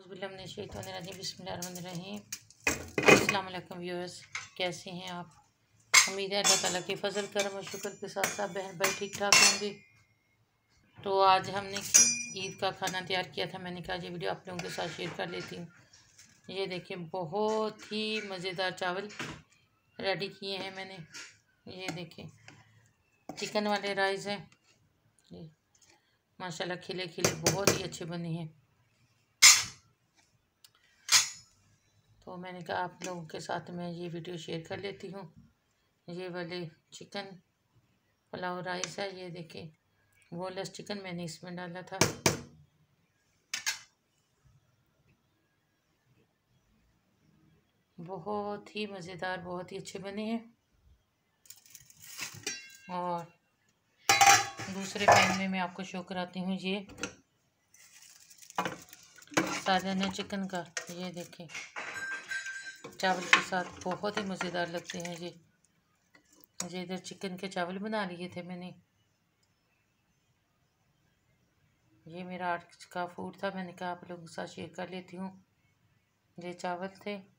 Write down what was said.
औज़ुबिल्लाहिमिनश्शैतानिर्रजीम बिस्मिल्लाहिर्रहमानिर्रहीम। अस्सलाम वालेकुम व्यूअर्स, कैसे हैं आप? उम्मीद है अल्लाह ताला के फ़ज़ल करम और शुक्र के साथ साथ बहन भाई ठीक ठाक होंगे। तो आज हमने ईद का खाना तैयार किया था। मैंने कहा ये वीडियो आप लोगों के साथ शेयर कर लेती हूँ। ये देखिए बहुत ही मज़ेदार चावल रेडी किए हैं मैंने। ये देखिए चिकन वाले राइस हैं, ये माशाल्लाह खिले खिले बहुत ही अच्छे बने हैं। तो मैंने कहा आप लोगों के साथ मैं ये वीडियो शेयर कर लेती हूँ। ये वाले चिकन पुलाव राइस है। ये देखिए बोनलेस चिकन मैंने इसमें डाला था। बहुत ही मज़ेदार, बहुत ही अच्छे बने हैं। और दूसरे पैन में मैं आपको शो कराती हूँ ये सालन है चिकन का। ये देखिए चावल के साथ बहुत ही मज़ेदार लगते हैं ये। इधर चिकन के चावल बना लिए थे मैंने। ये मेरा आज का फूड था, मैंने कहा आप लोगों के साथ शेयर कर लेती हूँ। ये चावल थे